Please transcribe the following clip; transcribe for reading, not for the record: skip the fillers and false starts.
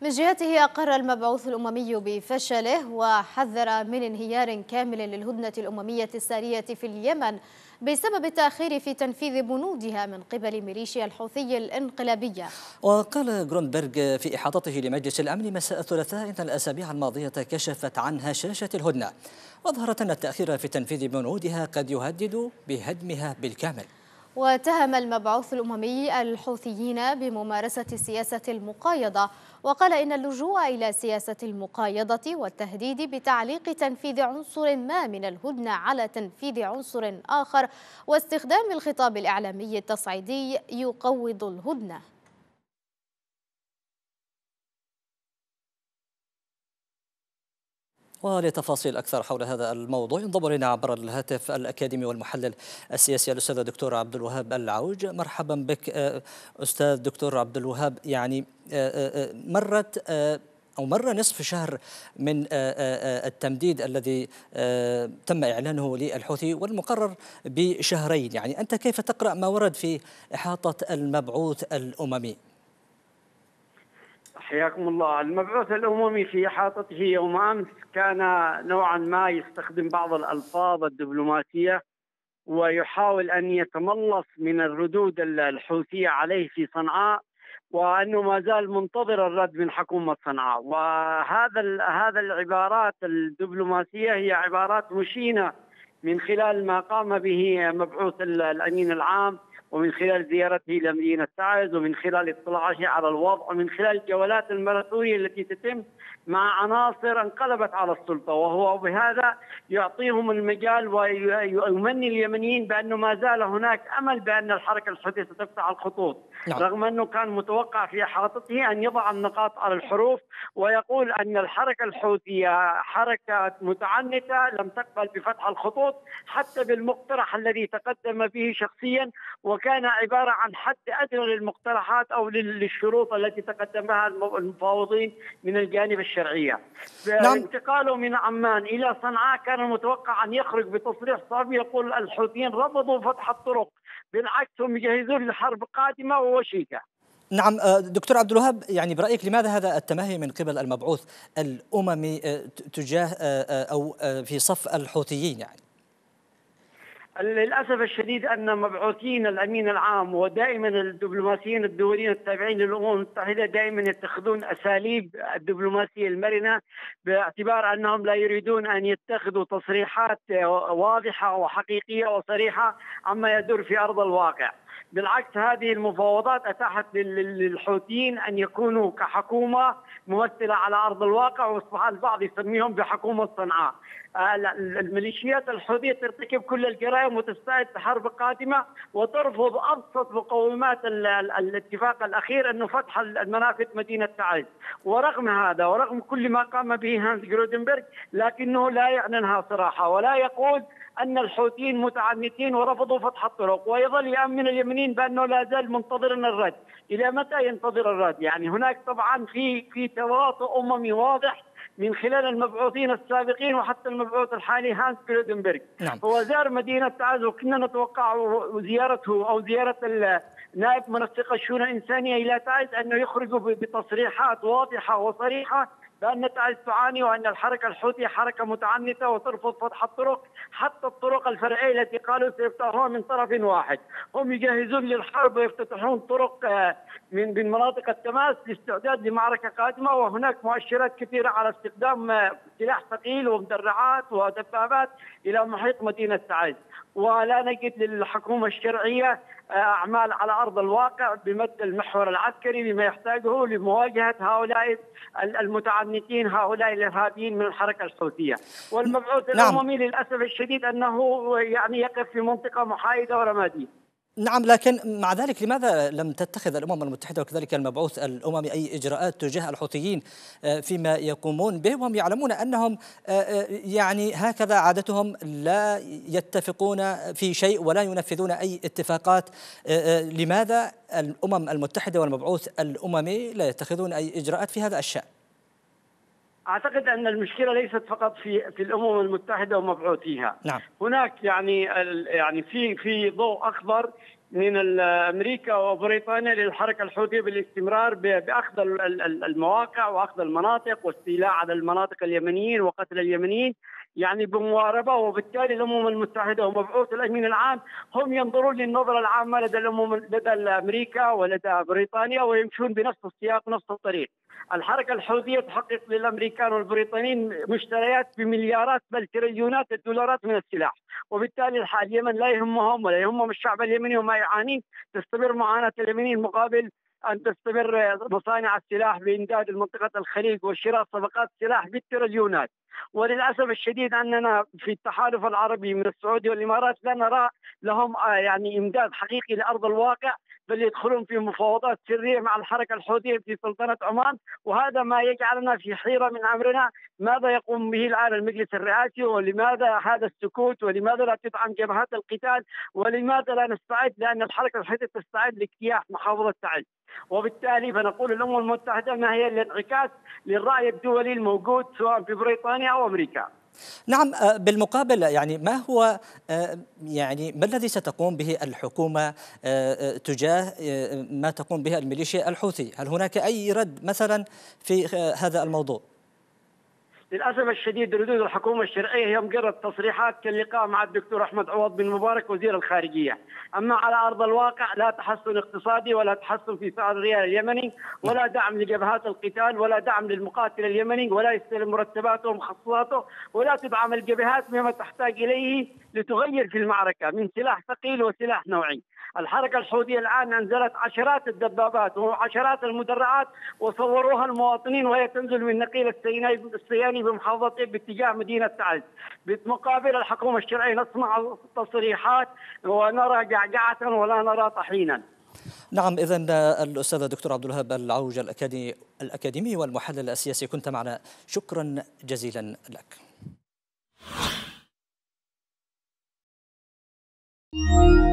من جهته أقر المبعوث الأممي بفشله وحذر من انهيار كامل للهدنة الأممية السارية في اليمن بسبب التأخير في تنفيذ بنودها من قبل ميليشيا الحوثي الانقلابية. وقال جرونبرغ في إحاطته لمجلس الأمن مساء الثلاثاء إن الأسابيع الماضية كشفت عن هشاشة الهدنة، وأظهرت أن التأخير في تنفيذ بنودها قد يهدد بهدمها بالكامل. واتهم المبعوث الأممي الحوثيين بممارسة سياسة المقايضة، وقال إن اللجوء إلى سياسة المقايضة والتهديد بتعليق تنفيذ عنصر ما من الهدنة على تنفيذ عنصر آخر واستخدام الخطاب الإعلامي التصعيدي يقوض الهدنة. ولتفاصيل أكثر حول هذا الموضوع ينضم إلينا عبر الهاتف الأكاديمي والمحلل السياسي الأستاذ الدكتور عبد الوهاب العوج. مرحبا بك أستاذ دكتور عبد الوهاب. يعني مر نصف شهر من التمديد الذي تم إعلانه للحوثي والمقرر بشهرين، يعني أنت كيف تقرأ ما ورد في إحاطة المبعوث الأممي؟ حياكم الله. المبعوث الأممي في إحاطته يوم أمس كان نوعا ما يستخدم بعض الألفاظ الدبلوماسية ويحاول أن يتملص من الردود الحوثية عليه في صنعاء، وأنه ما زال منتظر الرد من حكومة صنعاء. هذا العبارات الدبلوماسية هي عبارات مشينة من خلال ما قام به مبعوث الأمين العام، ومن خلال زيارته إلى مدينة تعز، ومن خلال اطلاعه على الوضع، ومن خلال الجولات الماراثونية التي تتم مع عناصر انقلبت على السلطة، وهو بهذا يعطيهم المجال ويمني اليمنيين بأنه ما زال هناك أمل بأن الحركة الحوثية ستفتح الخطوط. رغم أنه كان متوقع في إحاطته أن يضع النقاط على الحروف ويقول أن الحركة الحوثية حركة متعنتة لم تقبل بفتح الخطوط حتى بالمقترح الذي تقدم به شخصيا، وكان عبارة عن حد أدنى للمقترحات أو للشروط التي تقدمها المفاوضين من الجانب الشرعية. انتقاله من عمان إلى صنعاء كان المتوقع أن يخرج بتصريح صافي يقول الحوثيين رفضوا فتح الطرق، بالعكس هم يجهزون لحرب قادمة ووشيكة. نعم دكتور عبد الوهاب، يعني برأيك لماذا هذا التمهي من قبل المبعوث الأممي تجاه أو في صف الحوثيين؟ يعني للأسف الشديد أن مبعوثين الأمين العام ودائما الدبلوماسيين الدوليين التابعين للأمم المتحدة دائما يتخذون أساليب الدبلوماسية المرنة، باعتبار أنهم لا يريدون أن يتخذوا تصريحات واضحة وحقيقية وصريحة عما يدور في أرض الواقع. بالعكس، هذه المفاوضات أتاحت للحوثيين أن يكونوا كحكومة ممثلة على أرض الواقع، وأصبح البعض يسميهم بحكومة صنعاء. الميليشيات الحوثية ترتكب كل الجرائم وتستعد لحرب قادمة وترفض أبسط مقومات الاتفاق الأخير أنه فتح المنافذ مدينة تعز. ورغم هذا ورغم كل ما قام به هانس جرودنبرغ، لكنه لا يعلنها صراحة ولا يقول أن الحوثيين متعنتين ورفضوا فتح الطرق، ويظل يأمن اليمنيين بأنه لا زال منتظر الرد. إلى متى ينتظر الرد؟ يعني هناك طبعا في تواطؤ أممي واضح من خلال المبعوثين السابقين وحتى المبعوث الحالي هانس جرودنبرغ. نعم. هو زار مدينة تعز، وكنا نتوقع زيارته أو زيارة نائب منسق الشؤون الإنسانية إلى تعز أنه يخرجوا بتصريحات واضحة وصريحة بأن تعز تعاني، وأن الحركة الحوثية حركة متعنتة وترفض فتح الطرق، حتى الطرق الفرعية التي قالوا سيفتحوها من طرف واحد. هم يجهزون للحرب ويفتتحون طرق من مناطق التماس لاستعداد لمعركة قادمة، وهناك مؤشرات كثيرة على استخدام سلاح ثقيل ومدرعات ودبابات إلى محيط مدينة تعز. ولا نجد للحكومة الشرعية أعمال على أرض الواقع بمد المحور العسكري بما يحتاجه لمواجهة هؤلاء المتعنتين، هؤلاء الإرهابيين من الحركة الحوثية. والمبعوث الأممي للأسف الشديد أنه يعني يقف في منطقة محايدة ورمادية. نعم، لكن مع ذلك لماذا لم تتخذ الأمم المتحدة وكذلك المبعوث الأممي أي إجراءات تجاه الحوثيين فيما يقومون به وهم يعلمون أنهم يعني هكذا عادتهم لا يتفقون في شيء ولا ينفذون أي اتفاقات؟ لماذا الأمم المتحدة والمبعوث الأممي لا يتخذون أي إجراءات في هذا الشأن؟ أعتقد أن المشكلة ليست فقط في الأمم المتحدة ومبعوثيها. نعم. هناك يعني في ضوء أخضر من أمريكا وبريطانيا للحركة الحوثية بالاستمرار بأخذ المواقع وأخذ المناطق واستيلاء على المناطق اليمنيين وقتل اليمنيين، يعني بمواربة. وبالتالي الأمم المتحدة ومبعوث الأمين العام هم ينظرون للنظرة العامة لدى أمريكا ولدى بريطانيا ويمشون بنفس السياق ونفس الطريق. الحركة الحوثية تحقق للأمريكان والبريطانيين مشتريات بمليارات بل تريليونات الدولارات من السلاح، وبالتالي اليمن لا يهمهم ولا يهمهم الشعب اليمني وما يعاني. تستمر معاناة اليمنيين مقابل أن تستمر مصانع السلاح بإمداد منطقة الخليج وشراء صفقات سلاح بالتريليونات. وللأسف الشديد أننا في التحالف العربي من السعودية والإمارات لا نرى لهم يعني إمداد حقيقي لأرض الواقع، بل يدخلون في مفاوضات سرية مع الحركة الحوثية في سلطنة عمان. وهذا ما يجعلنا في حيرة من أمرنا ماذا يقوم به الآن المجلس الرئاسي، ولماذا هذا السكوت، ولماذا لا تدعم جبهات القتال، ولماذا لا نستعد، لأن الحركة الحوثية تستعد لاجتياح محافظة تعز. وبالتالي فنقول الأمم المتحدة ما هي الانعكاس للرأي الدولي الموجود سواء في بريطانيا أو أمريكا. نعم. بالمقابل يعني ما هو يعني ما الذي ستقوم به الحكومة تجاه ما تقوم به الميليشيا الحوثي؟ هل هناك أي رد مثلا في هذا الموضوع؟ للأسف الشديد ردود الحكومة الشرعية هي مجرد تصريحات كاللقاء مع الدكتور أحمد عوض بن مبارك وزير الخارجية، أما على أرض الواقع لا تحسن اقتصادي ولا تحسن في سعر الريال اليمني ولا دعم لجبهات القتال ولا دعم للمقاتل اليمني ولا يستلم مرتباته ومخصصاته ولا تدعم الجبهات بما تحتاج إليه لتغير في المعركة من سلاح ثقيل وسلاح نوعي. الحركة الحوثية الآن أنزلت عشرات الدبابات وعشرات المدرعات وصوروها المواطنين وهي تنزل من نقيل السياني بمحافظة باتجاه مدينة تعز. بالمقابل الحكومة الشرعية نسمع تصريحات ونرى جعجعة ولا نرى طحينا. نعم. إذن الأستاذ الدكتور عبد الوهاب العوج الأكاديمي والمحلل السياسي كنت معنا، شكرا جزيلا لك.